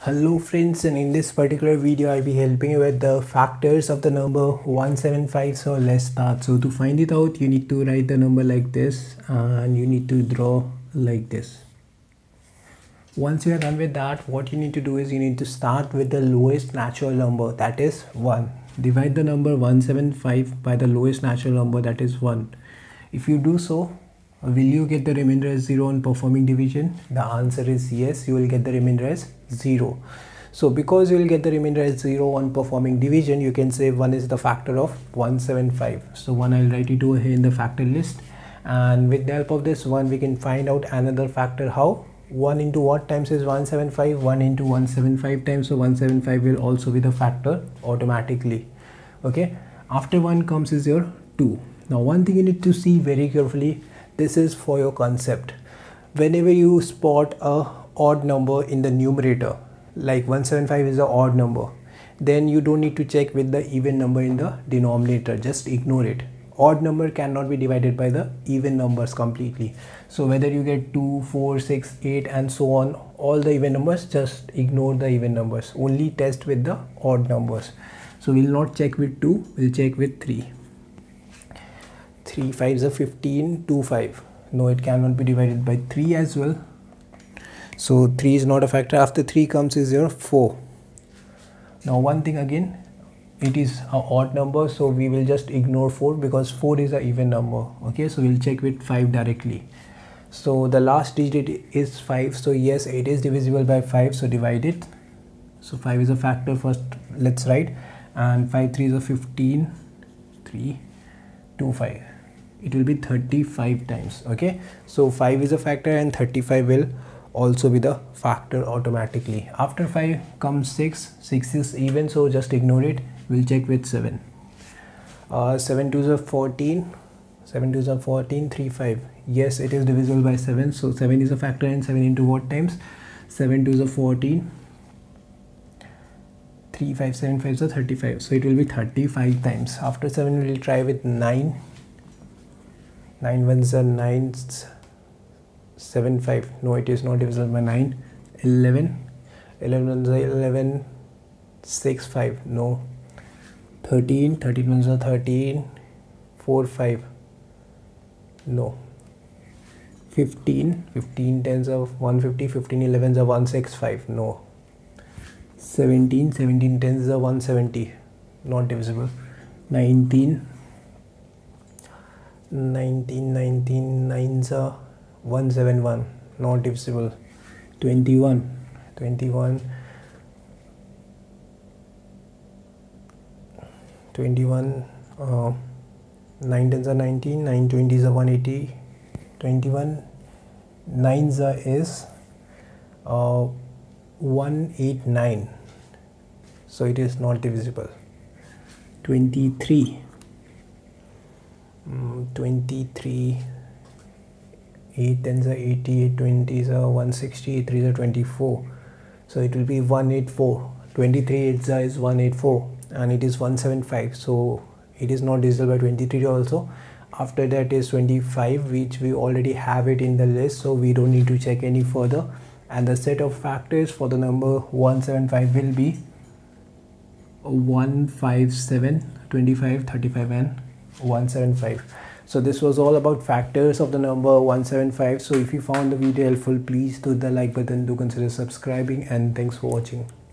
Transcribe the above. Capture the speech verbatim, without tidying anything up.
Hello friends, and in this particular video I'll be helping you with the factors of the number one seven five. So let's start. So to find it out, you need to write the number like this and you need to draw like this. Once you are done with that, what you need to do is you need to start with the lowest natural number, that is one. Divide the number one seven five by the lowest natural number, that is one. If you do so, will you get the remainder as zero on performing division? The answer is yes, you will get the remainder as zero. So because you will get the remainder as zero on performing division, you can say one is the factor of one seven five. So one, I'll write it over here in the factor list, and with the help of this one we can find out another factor. How? one into what times is one seven five? one into one seven five times, so one seven five will also be the factor automatically. Okay, after one comes is your two. Now one thing you need to see very carefully, this is for your concept. Whenever you spot a odd number in the numerator, like one seven five is an odd number, then you don't need to check with the even number in the denominator, just ignore it. Odd number cannot be divided by the even numbers completely. So whether you get two, four, six, eight and so on, all the even numbers, just ignore the even numbers, only test with the odd numbers. So we'll not check with two, we'll check with three. three fives are fifteen, two, five. No, it cannot be divided by three as well. So three is not a factor. After three comes is your four. Now one thing again, it is an odd number, so we will just ignore four because four is an even number. Okay, so we'll check with five directly. So the last digit is five, so yes, it is divisible by five, so divide it. So five is a factor. First let's write, and five threes are fifteen, three, two, five. It will be thirty-five times. Okay, so five is a factor and thirty-five will also be the factor automatically. After five comes six. Six is even, so just ignore it. We'll check with seven. uh, seven twos are fourteen, seven twos are fourteen, three, five. Yes, it is divisible by seven, so seven is a factor, and seven into what times? seven twos are fourteen, three, five, seven fives are thirty-five, so it will be thirty-five times. After seven we will try with nine. nine ones are nine, seven, five. No, it is not divisible by nine. eleven, eleven ones are eleven, six, five. No. thirteen, thirteen ones are thirteen, four, five. No. fifteen, fifteen tens are one fifty, fifteen elevens are one sixty-five. No. seventeen, seventeen tens are one seventy. Not divisible. nineteen, nineteen, nineteen nines are one seventy-one, not divisible. twenty-one, twenty-one, twenty-one, uh, nine tens are nineteen, nine twenties are one eighty, twenty-one, nines are is uh, one eighty-nine, so it is not divisible. twenty-three, Mm, twenty-three, eight tens are eighty, eight twenties are one sixty, eight threes are twenty-four, so it will be one eighty-four. twenty-three eights are is one eighty-four, and it is one seventy-five, so it is not divisible by twenty-three also. After that is twenty-five, which we already have it in the list, so we don't need to check any further. And the set of factors for the number one seventy-five will be one fifty-seven, twenty-five, thirty-five and one seventy-five. So this was all about factors of the number one seventy-five. So if you found the video helpful, please do the like button, do consider subscribing, and thanks for watching.